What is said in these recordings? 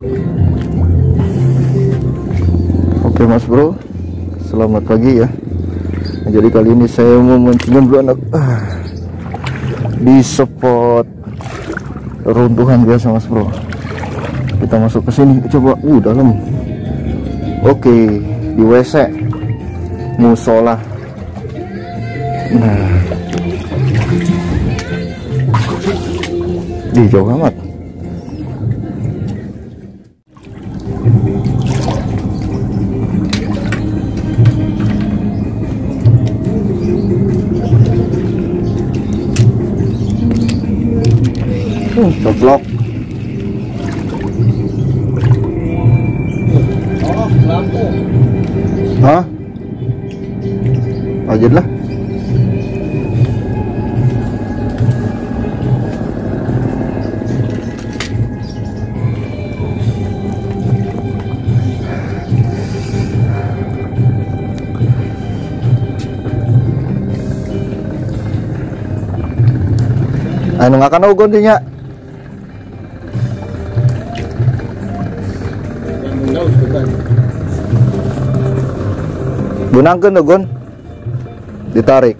Oke Mas Bro, selamat pagi ya. Jadi kali ini saya mau mancing bro anak di spot runtuhan biasa Mas Bro. Kita masuk ke sini, coba dalam. Oke, di WC musola. Nah, di jauh amat. Coplok. Oh, lampu. Hah? Aja lah. Anu ngakan ugon dinya. Benangkeun ugon. Ditarik.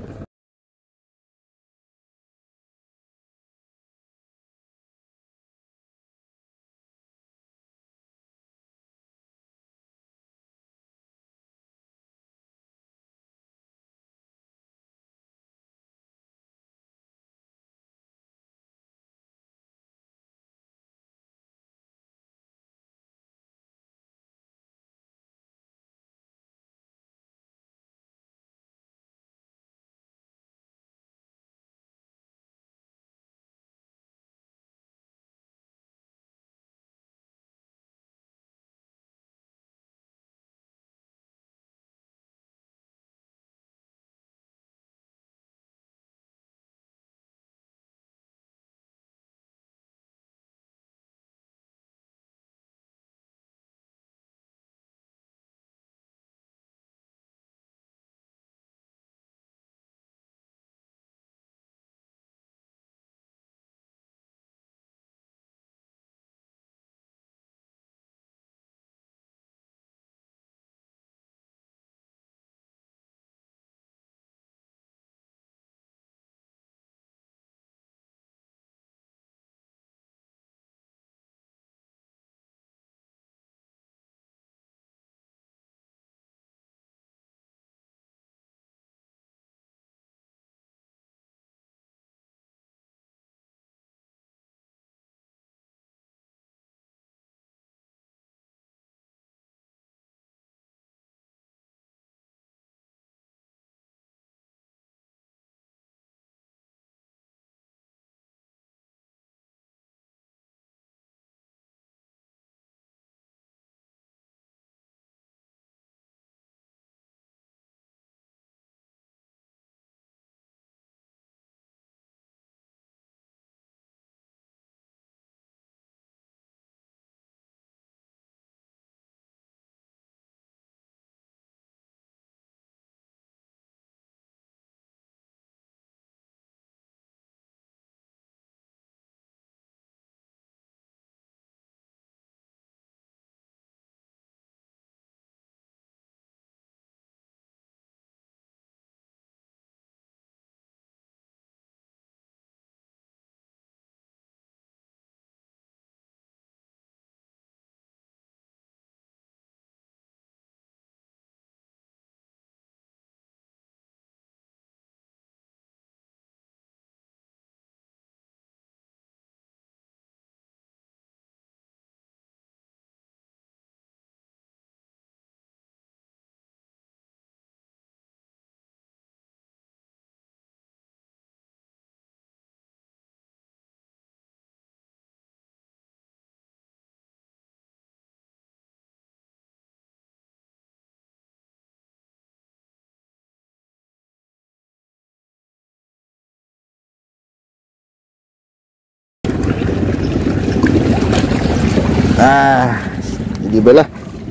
Nah, jadi belah.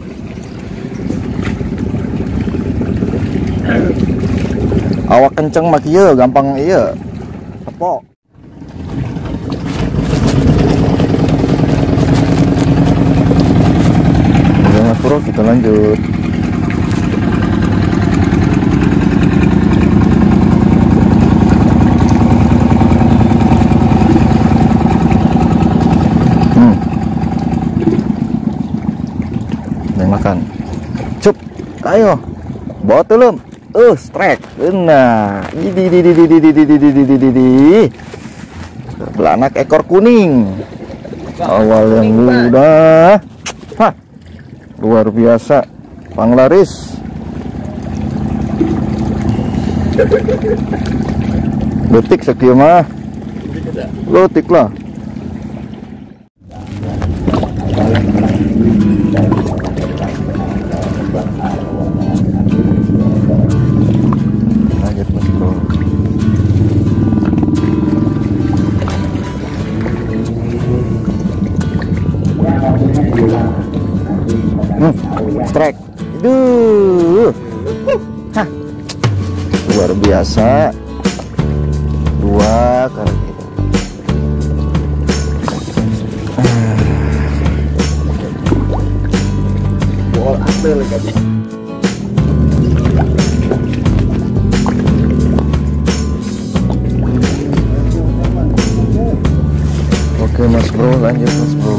Awak kenceng mah kieu, gampang ieu. Tepok. lanjut. Makan cup, ayo bawa tulum strike. Nah, ini belanak ekor kuning awal yang muda. Hah, luar biasa, panglaris. Letik sekian mah letik lah. Lanjut Mas Bro. Strike. Hah, luar biasa. Dua kali gitu. Bol ambil lagi. Oke Mas Bro, lanjut Mas Bro.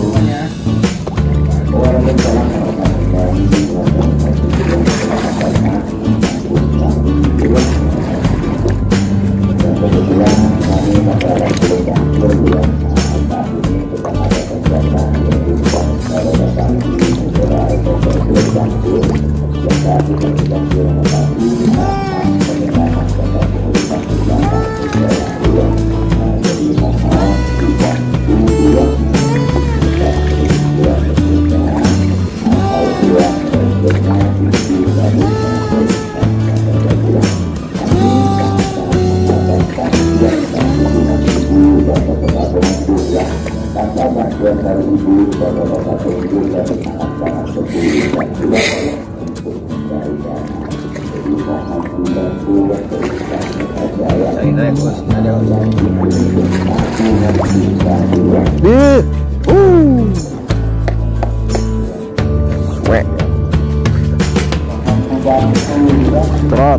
Trot.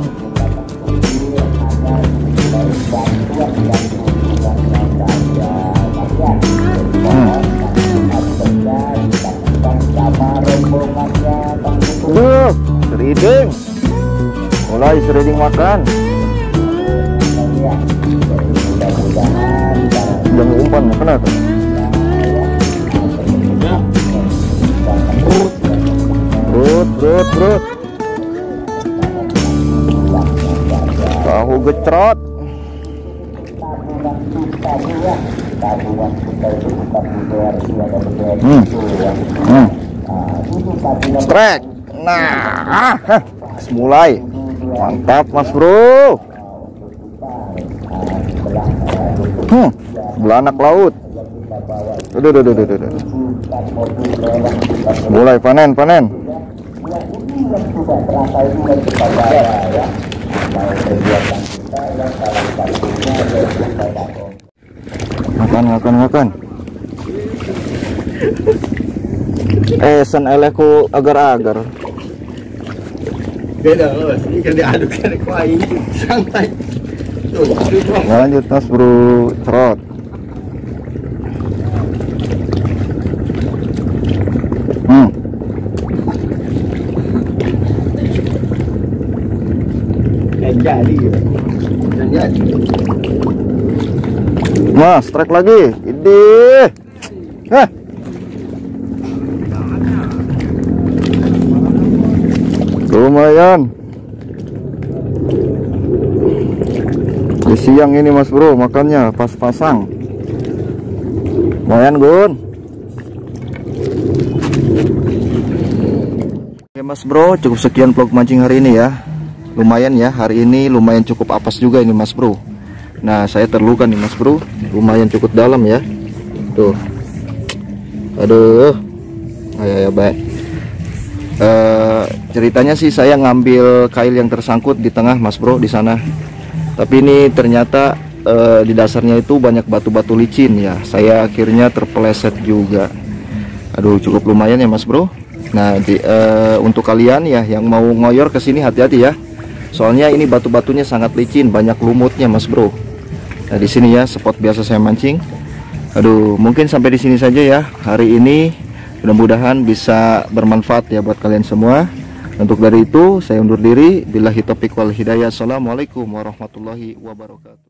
Seriding. Mulai seriding makan. Jangan umpan, kenapa? Brut. Tahu gecrot. Strike. Nah, mulai. Mantap Mas Bro. Belanak laut. Mulai panen. Makan. Sen eleku agar-agar. Beda Mas, ini kan diadukkan kuai santai. Tuh, lanjut Mas Bro, trot. Jadi. Mas, strike lagi. Idih. Lumayan. Di siang ini Mas Bro, makannya pas-pasang. Lumayan Gun. Oke Mas Bro, cukup sekian vlog mancing hari ini ya. Lumayan ya, hari ini lumayan cukup apes juga ini Mas Bro. Nah, saya terluka nih Mas Bro, lumayan cukup dalam ya. Tuh. Aduh. Ayo baik. Ceritanya sih saya ngambil kail yang tersangkut di tengah Mas Bro di sana. Tapi ini ternyata di dasarnya itu banyak batu-batu licin ya. Saya akhirnya terpeleset juga. Aduh, cukup lumayan ya Mas Bro. Nah, untuk kalian ya yang mau ngoyor ke sini hati-hati ya. Soalnya ini batu-batunya sangat licin, banyak lumutnya, Mas Bro. Nah, di sini ya spot biasa saya mancing. Aduh, mungkin sampai di sini saja ya hari ini. Mudah-mudahan bisa bermanfaat ya buat kalian semua. Untuk dari itu saya undur diri. Billahi taufiq wal hidayah. Assalamualaikum warahmatullahi wabarakatuh.